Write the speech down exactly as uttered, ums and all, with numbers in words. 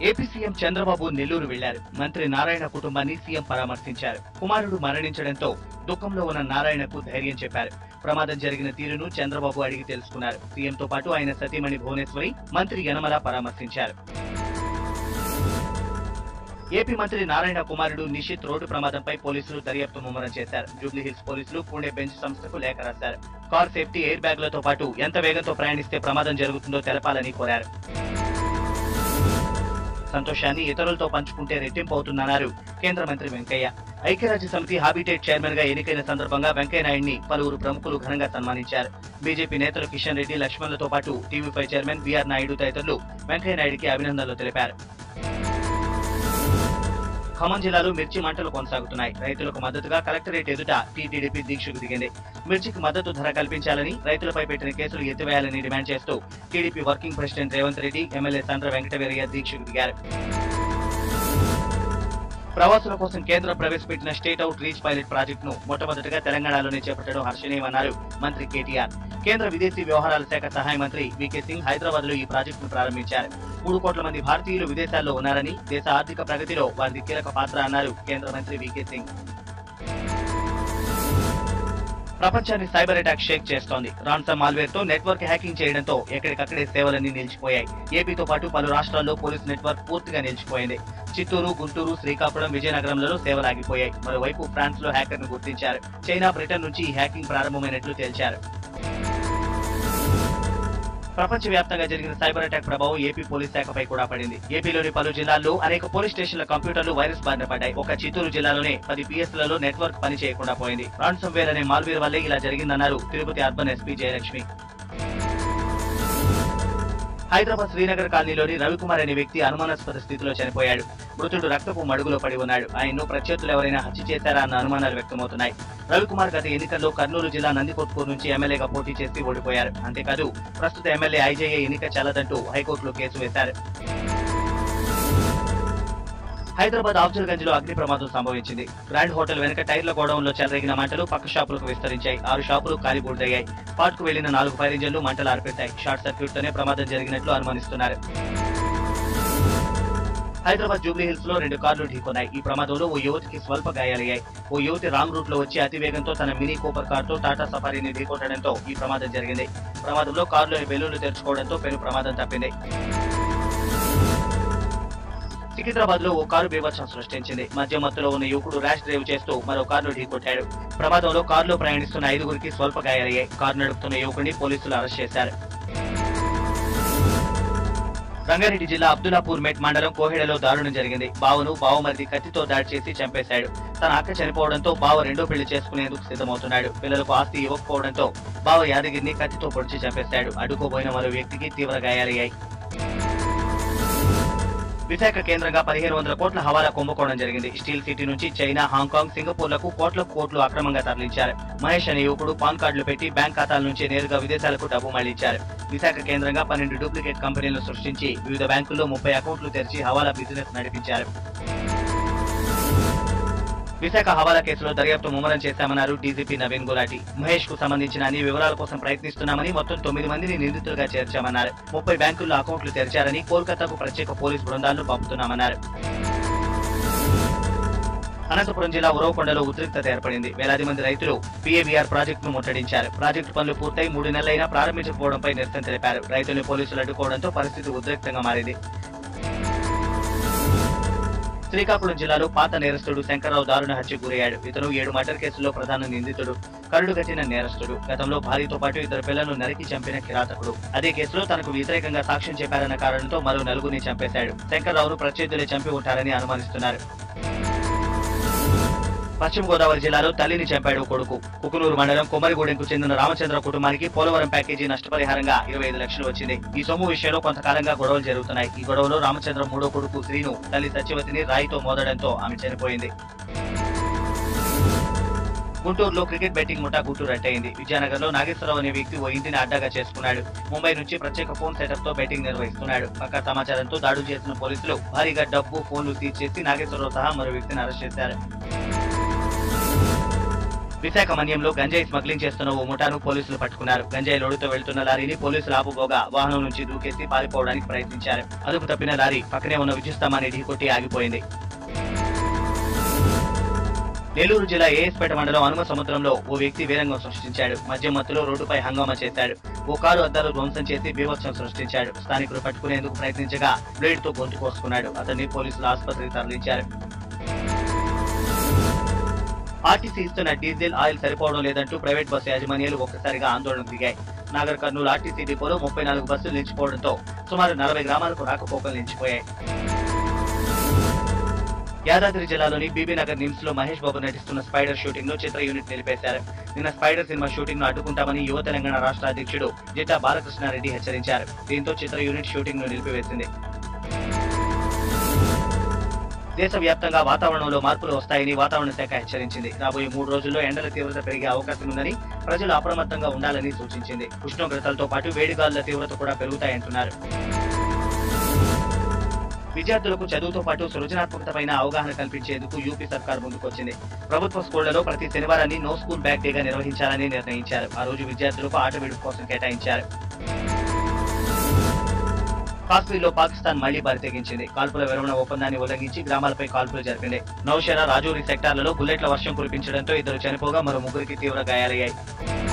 AP CM Chandrababu Nellore వెళ్లారు. మంత్రి నారాయణ కుటుంబాన్ని సీఎం పరామర్శించారు. కుమారుడు మరణించడంతో దుఃఖంలో ఉన్న నారాయణకు ధైర్యం చెప్పారు. ప్రమాదం జరిగిన తీరును చంద్రబాబు అడిగి తెలుసుకున్నారు. సీఎంతో పాటు ఆయన సతీమణి భువనేశ్వరి, మంత్రి యనమల పరామర్శించారు. ఏపీ మంత్రి నారాయణ కుమారుడు నిషిత్ రోడ్డు ప్రమాదంపై పోలీసులు దర్యాప్తు ముమ్మరం చేశారు. జూబ్లీహిల్స్ పోలీసులు పూణే బెంచ్ సంస్థకు లేఖ రాశారు. కార్ సేఫ్టీ, ఎయిర్ బ్యాగ్లతో పాటు ఎంత వేగంతో ప్రయాణిస్తే ప్రమాదం జరుగుతుందో తెలపాలని కోరారు. సంతోషాన్ని ఇతరులతో పంచుకుంటే రెట్టింపు అవుతుందన్నారు కేంద్ర మంత్రి వెంకయ్య. ఐక్యరాజ్య సమితి హాబిటేట్ చైర్మన్ గా ఎన్నికైన సందర్భంగా వెంకయ్య నాయుడిని పలువురు ప్రముఖులు ఘనంగా సన్మానించారు. బీజేపీ నేతలు కిషన్ రెడ్డి, లక్ష్మణ్లతో పాటు TV five chairman VR Naidu తదితరులు వెంకయ్య నాయుడికి అభినందనలు తెలిపారు. ఖమ్మం జిల్లాలో మిర్చి మంటలు కొనసాగుతున్నాయి. రైతులకు మద్దతుగా కలెక్టరేట్ ఎదుట టీటీడీపీ దీక్షకు దిగింది. మిర్చికి మద్దతు ధర కల్పించాలని, రైతులపై పెట్టిన కేసులు ఎత్తివేయాలని డిమాండ్ చేస్తూ TDP working president Revanth Reddy, MLA Sandra Venkataveeraiah దీక్షకు దిగారు. ప్రవాసుల కోసం కేంద్రం ప్రవేశపెట్టిన స్టేట్ అవుట్ రీచ్ పైలట్ ప్రాజెక్టును మొట్టమొదటిగా తెలంగాణలోనే చేపట్టడం హర్షణీయమన్నారు మంత్రి కేటీఆర్. కేంద్ర విదేశీ వ్యవహారాల శాఖ సహాయ మంత్రి వీకే సింగ్ హైదరాబాద్ లో ఈ ప్రాజెక్టును ప్రారంభించారు. మూడు కోట్ల మంది భారతీయులు విదేశాల్లో ఉన్నారని, దేశ ఆర్థిక ప్రగతిలో వారిది కీలక పాత్ర అన్నారు కేంద్ర మంత్రి వీకే సింగ్. ప్రపంచాన్ని సైబర్ అటాక్ షేక్ చేస్తోంది. రాన్సమ్ మాల్వేర్ తో నెట్వర్క్ హ్యాకింగ్ చేయడంతో ఎక్కడికక్కడే సేవలన్నీ నిలిచిపోయాయి. ఏపీతో పాటు పలు రాష్ట్రాల్లో పోలీసు నెట్వర్క్ పూర్తిగా నిలిచిపోయింది. చిత్తూరు, గుంటూరు, శ్రీకాకుళం, విజయనగరంలలో సేవలు ఆగిపోయాయి. మరోవైపు ఫ్రాన్స్ లో హ్యాకర్ ను గుర్తించారు. చైనా, బ్రిటన్ నుంచి ఈ హ్యాకింగ్ ప్రారంభమైనట్లు తేల్చారు. ప్రపంచవ్యాప్తంగా జరిగిన సైబర్ అటాక్ ప్రభావం ఏపీ పోలీస్ శాఖపై కూడా పడింది. ఏపీలోని పలు జిల్లాల్లో అనేక పోలీస్ స్టేషన్ల కంప్యూటర్లు వైరస్ బారిన పడ్డాయి. ఒక చిత్తూరు జిల్లాలోనే పది పిఎస్లలో నెట్వర్క్ పని చేయకుండా పోయింది. రాన్సమ్ వేర్ అనే మాల్వేర్ వల్లే ఇలా జరిగిందన్నారు తిరుపతి అర్బన్ ఎస్పీ జయలక్ష్మి. హైదరాబాద్ శ్రీనగర్ కాలనీలోని రవికుమార్ అనే వ్యక్తి అనుమానాస్పద స్థితిలో చనిపోయాడు. మృతుడు రక్తపు మడుగులో పడి ఉన్నాడు. ఆయన్ను ప్రత్యర్థులు ఎవరైనా హత్య చేశారా అన్న అనుమానాలు వ్యక్తమవుతున్నాయి. రవికుమార్ గత ఎన్నికల్లో కర్నూలు జిల్లా నందికొట్కూరు నుంచి ఎమ్మెల్యేగా పోటీ చేసి ఓడిపోయారు. అంతేకాదు ప్రస్తుత ఎమ్మెల్యే ఐజేఏ ఎన్నిక చెల్లదంటూ హైకోర్టులో కేసు వేశారు. హైదరాబాద్ అఫ్జల్గంజ్ లో అగ్ని ప్రమాదం సంభవించింది. గ్రాండ్ హోటల్ వెనుక టైర్ల గోడౌన్ లో చెలరేగిన మంటలు పక్క షాపులకు విస్తరించాయి. ఆరు షాపులు కాలిబూడిదయ్యాయి. స్పాట్ కు వెళ్లిన నాలుగు ఫైర్ ఇంజన్లు మంటలు ఆర్పెట్టాయి. షార్ట్ సర్క్యూట్ తోనే ప్రమాదం జరిగినట్లు అనుమానిస్తున్నారు. హైదరాబాద్ జూబ్లీహిల్స్ లో రెండు కార్లు ఢీకొన్నాయి. ఈ ప్రమాదంలో ఓ యువతికి స్వల్ప గాయాలయ్యాయి. ఓ యువతి రాంగ్ రూట్ లో వచ్చి అతివేగంతో తన మినీ కూపర్ కార్ తో టాటా సఫారీని ఢీకొట్టడంతో ఈ ప్రమాదం జరిగింది. ప్రమాదంలో కారులోని బెలూన్లు తెరుచుకోవడంతో పెను ప్రమాదం తప్పింది. సికింద్రాబాద్ లో ఓ కారు బీభత్సం సృష్టించింది. మద్యం మత్తులో ఉన్న యువకుడు ర్యాష్ డ్రైవ్ చేస్తూ మరో కారును ఢీకొట్టాడు. ప్రమాదంలో కారులో ప్రయాణిస్తున్న ఐదుగురికి స్వల్ప గాయాలయ్యాయి. కారు నడుపుతున్న యువకుడిని పోలీసులు అరెస్ట్ చేశారు. రంగారెడ్డి జిల్లా అబ్దుల్లాపూర్ మెట్ మండలం కోహెడలో దారుణం జరిగింది. బావను బావమరిది కత్తితో దాడి చేసి చంపేశాడు. తన అక్క చనిపోవడంతో బావ రెండో పెళ్లి చేసుకునేందుకు సిద్ధమవుతున్నాడు. పిల్లలకు ఆస్తి ఇవ్వకపోవడంతో బావ యాదగిరిని కత్తితో పొడిచి చంపేశాడు. అడ్డుకోబోయిన మరో వ్యక్తికి తీవ్ర గాయాలయ్యాయి. విశాఖ కేంద్రంగా పదిహేను వందల కోట్ల హవాలా కుంభకోణం జరిగింది. స్టీల్ సిటీ నుంచి చైనా, హాంకాంగ్, సింగపూర్లకు కోట్లకు కోట్లు అక్రమంగా తరలించారు. మహేష్ అనే యువకుడు పాన్ కార్డులు పెట్టి బ్యాంక్ ఖాతాల నుంచి నేరుగా విదేశాలకు డబ్బు మళ్లించారు. విశాఖ కేంద్రంగా పన్నెండు డూప్లికేట్ కంపెనీలను సృష్టించి వివిధ బ్యాంకుల్లో ముప్పై అకౌంట్లు తెరిచి హవాలా బిజినెస్ నడిపించారు. విశాఖ హవాలా కేసులో దర్యాప్తు ముమ్మరం చేశామన్నారు డీజీపీ నవీన్ గులాటి. మహేష్ కు సంబంధించిన అన్ని వివరాల కోసం ప్రయత్నిస్తున్నామని, మొత్తం తొమ్మిది మందిని నిందితులుగా చేర్చామన్నారు. ముప్పై బ్యాంకుల్లో అకౌంట్లు తెరిచారని, కోల్కతాకు ప్రత్యేక పోలీసు బృందాలను పంపుతున్నామన్నారు. అనంతపురం జిల్లా ఉరవకొండలో ఉద్రిక్తత ఏర్పడింది. వేలాది మంది రైతులు పీఏవీఆర్ ప్రాజెక్టును ముట్టడించారు. ప్రాజెక్టు పనులు పూర్తయి మూడు నెలలైనా ప్రారంభించకపోవడంపై నిరసన తెలిపారు. రైతుల్ని పోలీసులు అడ్డుకోవడంతో పరిస్థితి ఉద్రిక్తంగా మారింది. శ్రీకాకుళం జిల్లాలో పాత నేరస్తుడు శంకర్రావు దారుణ హత్యకు గురయ్యాడు. ఇతను ఏడు మర్డర్ కేసుల్లో ప్రధాన నిందితుడు. కరుడుగట్టిన నేరస్తుడు. గతంలో భార్యతో పాటు ఇద్దరు పిల్లలను నరికి చంపిన కిరాతకుడు. అదే కేసులో తనకు వ్యతిరేకంగా సాక్ష్యం చెప్పారన్న కారణంతో మరో నలుగురిని చంపేశాడు. శంకర్రావును ప్రత్యర్థులే చంపి ఉంటారని అనుమానిస్తున్నారు. పశ్చిమ గోదావరి జిల్లాలో తల్లిని చంపాడు కొడుకు. కుకునూరు మండలం కొమ్మరిగూడెంకు చెందిన రామచంద్ర కుటుంబానికి పోలవరం ప్యాకేజీ నష్టపరిహారంగా ఇరవై ఐదు లక్షలు వచ్చింది. ఈ సొమ్ము విషయంలో కొంతకాలంగా గొడవలు జరుగుతున్నాయి. ఈ గొడవలో రామచంద్ర మూడో కొడుకు శ్రీను తల్లి సత్యవతిని రాయితో మోదడంతో ఆమె చనిపోయింది. గుంటూరులో క్రికెట్ బెట్టింగ్ ముఠా గుట్టు రట్టయింది. విజయనగర్ లో నాగేశ్వరరావు అనే వ్యక్తి ఓ ఇంటిని అడ్డాగా చేసుకున్నాడు. ముంబై నుంచి ప్రత్యేక ఫోన్ సెటప్ తో బెట్టింగ్ నిర్వహిస్తున్నాడు. పక్కా సమాచారంతో దాడులు చేసిన పోలీసులు భారీగా డబ్బు, ఫోన్లు సీజ్ చేసి నాగేశ్వరరావు సహా మరో వ్యక్తిని అరెస్ట్ చేశారు. విశాఖ మన్యంలో గంజాయి స్మగ్లింగ్ చేస్తున్న ఓ ముఠాను పోలీసులు పట్టుకున్నారు. గంజాయి లోడుతో వెళ్తున్న లారీని పోలీసులు ఆపుకోగా వాహనం నుంచి దూకేసి పారిపోవడానికి ప్రయత్నించారు. అదుపు తప్పిన లారీ పక్కనే ఉన్న విద్యుత్ స్తంభాన్ని ఢీకొట్టి ఆగిపోయింది. నెల్లూరు జిల్లా ఏఎస్పేట మండలం అనుమ సముద్రంలో ఓ వ్యక్తి వీరంగం సృష్టించాడు. మద్యం మత్తులో రోడ్డుపై హంగామా చేశాడు. ఓ కారు అద్దాలు ధ్వంసం చేసి బీభత్సం సృష్టించాడు. స్థానికులు పట్టుకునేందుకు ప్రయత్నించగా బ్లేడ్ తో గొంతు కోసుకున్నాడు. అతన్ని పోలీసులు ఆసుపత్రికి తరలించారు. ఆర్టీసీ ఇస్తున్న డీజిల్ ఆయిల్ సరిపోవడం లేదంటూ ప్రైవేట్ బస్సు యాజమాన్యాలు ఒక్కసారిగా ఆందోళనకు దిగాయి. నాగర్ కర్నూలు ఆర్టీసీ డిపోలో ముప్పై నాలుగు బస్సులు నిలిచిపోవడంతో సుమారు నలభై గ్రామాలకు రాకపోకలు నిలిచిపోయాయి. యాదాద్రి జిల్లాలోని బీబీనగర్ నిమ్స్ లో మహేష్ బాబు నటిస్తున్న స్పైడర్ షూటింగ్ లో చిత్ర యూనిట్ నిలిపేశారు. నిన్న స్పైడర్ సినిమా షూటింగ్ ను అడ్డుకుంటామని యువ తెలంగాణ రాష్ట్ర అధ్యక్షుడు జిట్టా బాలకృష్ణారెడ్డి హెచ్చరించారు. దీంతో చిత్ర యూనిట్ షూటింగ్ ను నిలిపివేసింది. దేశవ్యాప్తంగా వాతావరణంలో మార్పులు వస్తాయని వాతావరణ శాఖ హెచ్చరించింది. రాబోయే మూడు రోజుల్లో ఎండల తీవ్రత పెరిగే అవకాశం ఉందని ప్రజలు అప్రమత్తంగా ఉండాలని సూచించింది. ఉష్ణోగ్రతలతో పాటు వేడిగాలుల తీవ్రత కూడా పెరుగుతాయంటున్నారు. విద్యార్థులకు చదువుతో పాటు సృజనాత్మకతపైన అవగాహన కల్పించేందుకు యూపీ సర్కార్ ముందుకొచ్చింది. ప్రభుత్వ స్కూళ్లలో ప్రతి శనివారాన్ని నో స్కూల్ బ్యాగ్ డేగా నిర్వహించాలని నిర్ణయించారు. ఆ రోజు విద్యార్థులకు ఆట విడుపు కోసం కేటాయించారు. కాశ్మీర్లో పాకిస్తాన్ మళ్లీ బరితెగించింది. కాల్పుల విరమణ ఒప్పందాన్ని ఉల్లంఘించి గ్రామాలపై కాల్పులు జరిపింది. నౌషెరా రాజౌరి సెక్టార్లలో బుల్లెట్ల వర్షం కురిపించడంతో ఇద్దరు చనిపోగా మరో ముగ్గురికి తీవ్ర గాయాలయ్యాయి.